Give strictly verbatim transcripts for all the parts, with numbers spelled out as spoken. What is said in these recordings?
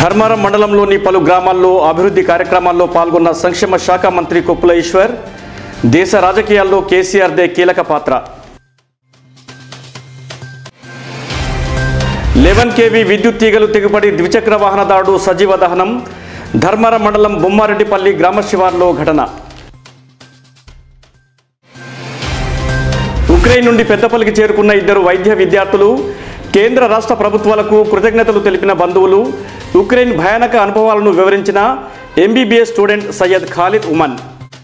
ధర్మారం మండలంలోని పలు గ్రామాల్లో అభివృద్ధి కార్యక్రమాల్లో పాల్గొన్న సంక్షేమ శాఖ మంత్రి కొప్పుల ఈశ్వర్. దేశ రాజకీయాల్లో కేసీఆర్దే కీలక పాత్ర. లెవెన్ కేవీ విద్యుత్ తీగలు తెగిపడి ద్విచక్ర వాహనదారుడు సజీవ దహనం. ధర్మారం మండలం బొమ్మారెడ్డిపల్లి గ్రామ శివార్లో ఘటన. ఉక్రెయిన్ నుండి పెద్దపల్లికి చేరుకున్న ఇద్దరు వైద్య విద్యార్థులు. కేంద్ర రాష్ట్ర ప్రభుత్వాలకు కృతజ్ఞతలు తెలిపిన బంధువులు. ఉక్రెయిన్ భయానక అనుభవాలను వివరించిన ఎంబీబీఎస్ స్టూడెంట్ సయ్యద్ ఖాలిద్ ఉమన్.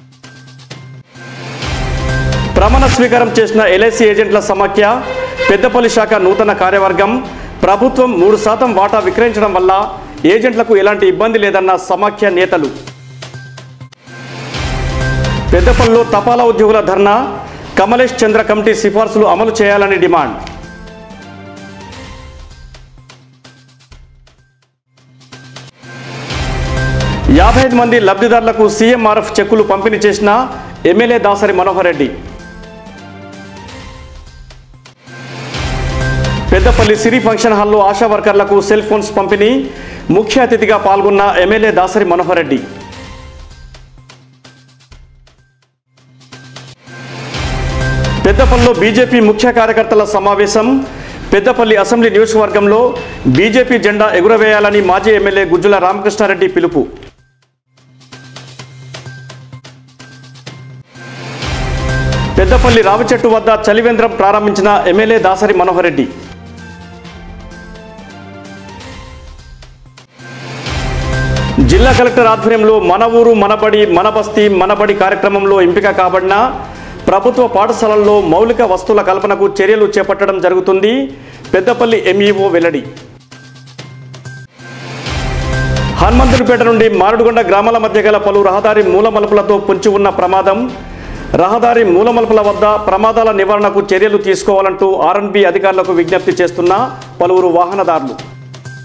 ప్రమాణ స్వీకారం చేసిన ఎల్ఐసి ఏజెంట్ల సమాఖ్య పెద్దపల్లి శాఖ నూతన కార్యవర్గం. ప్రభుత్వం మూడు శాతం వాటా విక్రయించడం వల్ల ఏజెంట్లకు ఎలాంటి ఇబ్బంది లేదన్న సమాఖ్య నేతలు. పెద్దపల్లిలో తపాలా ఉద్యోగుల ధర్నా. కమలేష్ చంద్ర కమిటీ సిఫార్సులు అమలు చేయాలని డిమాండ్. యాభై ఐదు మంది లబ్ధిదారులకు సీఎంఆర్ఎఫ్ చెక్కులు పంపిణీ చేసిన ఎమ్మెల్యే దాసరి మనోహర్ రెడ్డి. పెద్దపల్లి సిరి ఫంక్షన్ హాల్లో ఆశా వర్కర్లకు సెల్ ఫోన్స్ పంపిణీ. ముఖ్య అతిథిగా పాల్గొన్న ఎమ్మెల్యే దాసరి మనోహర్ రెడ్డి. పెద్దపల్లిలో బీజేపీ ముఖ్య కార్యకర్తల సమావేశం. పెద్దపల్లి అసెంబ్లీ నియోజకవర్గంలో బీజేపీ జెండా ఎగురవేయాలని మాజీ ఎమ్మెల్యే గుజ్జుల రామకృష్ణారెడ్డి పిలుపు. పెద్దపల్లి రావిచెట్టు వద్ద చలివేంద్రం ప్రారంభించిన ఎమ్మెల్యే దాసరి మనోహర్ రెడ్డి. జిల్లా కలెక్టర్ ఆధ్వర్యంలో మన ఊరు మనబడి మన బస్తీ మనబడి కార్యక్రమంలో ఎంపిక కాబడిన ప్రభుత్వ పాఠశాలల్లో మౌలిక వస్తువుల కల్పనకు చర్యలు చేపట్టడం జరుగుతుంది. పెద్దపల్లి ఎంఈఓ వెల్లడి. హనుమంతుడిపేట నుండి మారుడుగొండ గ్రామాల మధ్య గల పలు రహదారి మూలమలుపులతో పొంచి ఉన్న ప్రమాదం. రహదారి మూలమలుపుల వద్ద ప్రమాదాల నివారణకు చర్యలు తీసుకోవాలంటూ ఆర్ఎన్బి అధికారులకు విజ్ఞప్తి చేస్తున్న పలువురు వాహనదారులు.